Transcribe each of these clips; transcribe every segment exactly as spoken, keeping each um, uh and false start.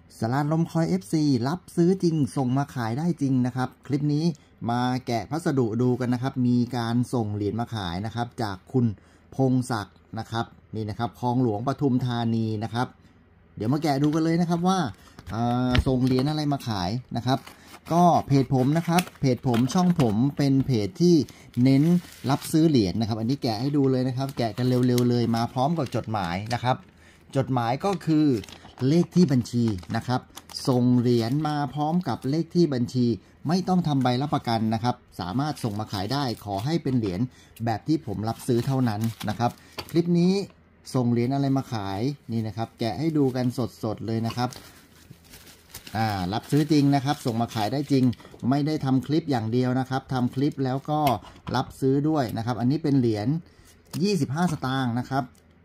สลานลมคอย เอฟ ซี รับซื้อจริงส่งมาขายได้จริงนะครับคลิปนี้มาแกะพัสดุดูกันนะครับมีการส่งเหรียญมาขายนะครับจากคุณพงศักดิ์นะครับนี่นะครับคลองหลวงปทุมธานีนะครับเดี๋ยวมาแกะดูกันเลยนะครับว่าส่งเหรียญอะไรมาขายนะครับก็เพจผมนะครับเพจผมช่องผมเป็นเพจที่เน้นรับซื้อเหรียญนะครับอันนี้แกะให้ดูเลยนะครับแกะกันเร็วๆเลยมาพร้อมกับจดหมายนะครับจดหมายก็คือเลขที่บัญชีนะครับส่งเหรียญมาพร้อมกับเลขที่บัญชีไม่ต้องทำใบรับประกันนะครับสามารถส่งมาขายได้ขอให้เป็นเหรียญแบบที่ผมรับซื้อเท่านั้นนะครับคลิปนี้ส่งเหรียญอะไรมาขายนี่นะครับแกะให้ดูกันสดๆเลยนะครับอ่ารับซื้อจริงนะครับส่งมาขายได้จริงไม่ได้ทำคลิปอย่างเดียวนะครับทำคลิปแล้วก็รับซื้อด้วยนะครับอันนี้เป็นเหรียญยี่สิบห้าสตางค์นะครับ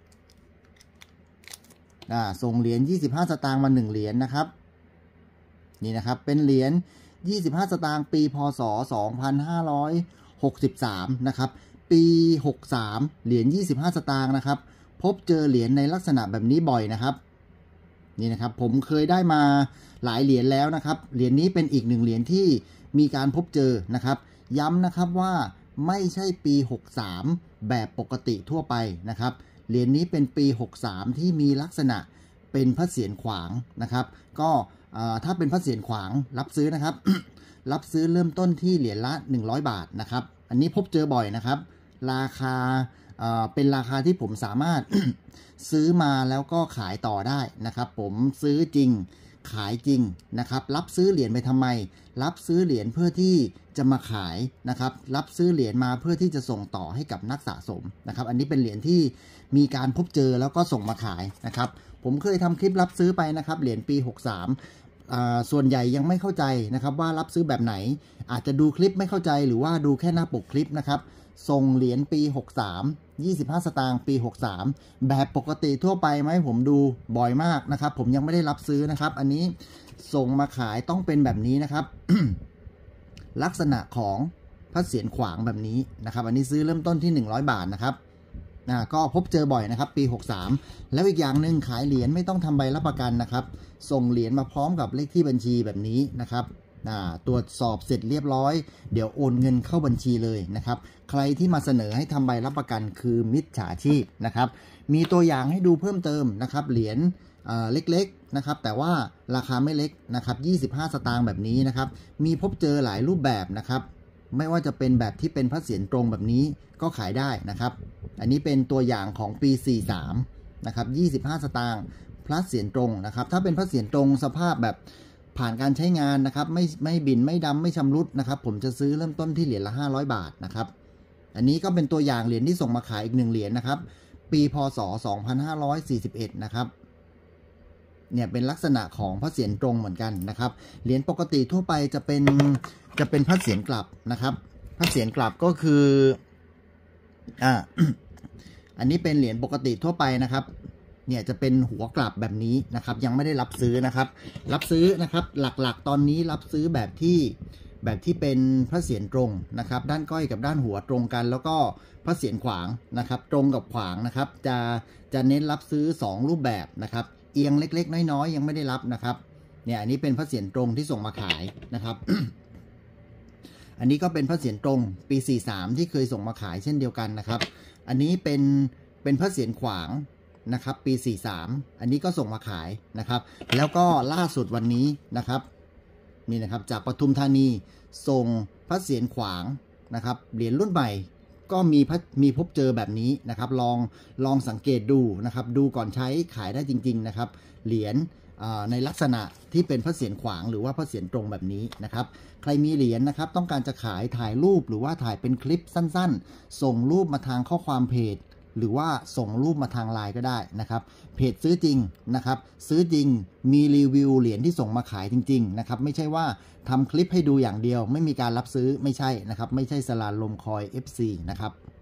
อ่าส่งเหรียญยี่สิบห้าสตางค์มาหนึ่งเหรียญนะครับนี่นะครับเป็นเหรียญยี่สิบห้าสตางค์ปีพ.ศ. สองพันห้าร้อยหกสิบสามนะครับปีหกสามเหรียญยี่สิบห้าสตางค์นะครับพบเจอเหรียญในลักษณะแบบนี้บ่อยนะครับนี่นะครับผมเคยได้มาหลายเหรียญแล้วนะครับเหรียญนี้เป็นอีกหนึ่งเหรียญที่มีการพบเจอนะครับย้ำนะครับว่าไม่ใช่ปีหกสามแบบปกติทั่วไปนะครับเหรียญนี้เป็นปีหกสามที่มีลักษณะเป็นพระเศียรขวางนะครับก็ถ้าเป็นพระเศียรขวางรับซื้อนะครับ รับซื้อเริ่มต้นที่เหรียญละหนึ่งร้อยบาทนะครับอันนี้พบเจอบ่อยนะครับราคาเป็นราคาที่ผมสามารถ ซื้อมาแล้วก็ขายต่อได้นะครับผมซื้อจริงขายจริงนะครับรับซื้อเหรียญไปทำไมรับซื้อเหรียญเพื่อที่จะมาขายนะครับรับซื้อเหรียญมาเพื่อที่จะส่งต่อให้กับนักสะสมนะครับอันนี้เป็นเหรียญที่มีการพบเจอแล้วก็ส่งมาขายนะครับผมเคยทำคลิปรับซื้อไปนะครับเหรียญปีหกสามส่วนใหญ่ยังไม่เข้าใจนะครับว่ารับซื้อแบบไหนอาจจะดูคลิปไม่เข้าใจหรือว่าดูแค่หน้าปกคลิปนะครับส่งเหรียญปีหกสาม ยี่สิบห้าสตางค์ปีหกสามแบบปกติทั่วไปไหมผมดูบ่อยมากนะครับผมยังไม่ได้รับซื้อนะครับอันนี้ส่งมาขายต้องเป็นแบบนี้นะครับ ลักษณะของพระเศียรขวางแบบนี้นะครับอันนี้ซื้อเริ่มต้นที่หนึ่งร้อยบาทนะครับนะก็พบเจอบ่อยนะครับปีหกสามแล้วอีกอย่างหนึ่งขายเหรียญไม่ต้องทำใบรับประกันนะครับส่งเหรียญมาพร้อมกับเลขที่บัญชีแบบนี้นะครับตรวจสอบเสร็จเรียบร้อยเดี๋ยวโอนเงินเข้าบัญชีเลยนะครับใครที่มาเสนอให้ทำใบรับประกันคือมิจฉาชีพนะครับมีตัวอย่างให้ดูเพิ่มเติมนะครับเหรียญเล็กๆนะครับแต่ว่าราคาไม่เล็กนะครับยี่สิบห้าสตางค์แบบนี้นะครับมีพบเจอหลายรูปแบบนะครับไม่ว่าจะเป็นแบบที่เป็นพระเศียรตรงแบบนี้ก็ขายได้นะครับอันนี้เป็นตัวอย่างของปีสี่สามนะครับยี่สิบห้าสตางค์พระเศียรตรงนะครับถ้าเป็นพระเศียรตรงสภาพแบบผ่านการใช้งานนะครับไม่ไม่บินไม่ดำไม่ชำรุดนะครับผมจะซื้อเริ่มต้นที่เหรียญละห้าร้อยบาทนะครับอันนี้ก็เป็นตัวอย่างเหรียญที่ส่งมาขายอีกหนึ่งเหรียญนะครับปีพ.ศ. สองพันห้าร้อยสี่สิบเอ็ดนะครับเนี่ยเป็นลักษณะของพระเศียรตรงเหมือนกันนะครับเหรียญปกติทั่วไปจะเป็นจะเป็นพระเศียรกลับนะครับพระเศียรกลับก็คืออ่า อันนี้เป็นเหรียญปกติทั่วไปนะครับเนี่ยจะเป็นหัวกลับแบบนี้นะครับยังไม่ได้รับซื้อนะครับรับซื้อนะครับหลักๆตอนนี้รับซื้อแบบที่แบบที่เป็นพระเศียรตรงนะครับด้านก้อยกับด้านหัวตรงกันแล้วก็พระเศียรขวางนะครับตรงกับขวางนะครับจะจะเน้นรับซื้อสองรูปแบบนะครับเอียงเล็กๆน้อยๆยังไม่ได้รับนะครับเนี่ยอันนี้เป็นพระเศียรตรงที่ส่งมาขายนะครับ อันนี้ก็เป็นพระเศียรตรงปีสี่สามที่เคยส่งมาขายเช่นเดียวกันนะครับอันนี้เป็นเป็นพระเศียรขวางนะครับปีสี่สามอันนี้ก็ส่งมาขายนะครับแล้วก็ล่าสุดวันนี้นะครับนี่นะครับจากปทุมธานีส่งพระเศียรขวางนะครับเหรียญรุ่นใหม่ก็มีมีพบเจอแบบนี้นะครับลองลองสังเกตดูนะครับดูก่อนใช้ขายได้จริงๆนะครับเหรียญในลักษณะที่เป็นพระเศียรขวางหรือว่าพระเศียรตรงแบบนี้นะครับใครมีเหรียญนะครับต้องการจะขายถ่ายรูปหรือว่าถ่ายเป็นคลิปสั้นๆส่งรูปมาทางข้อความเพจหรือว่าส่งรูปมาทางไลน์ก็ได้นะครับเพจซื้อจริงนะครับซื้อจริงมีรีวิวเหรียญที่ส่งมาขายจริงๆนะครับไม่ใช่ว่าทำคลิปให้ดูอย่างเดียวไม่มีการรับซื้อไม่ใช่นะครับไม่ใช่สลานลมคอย เอฟ ซี นะครับ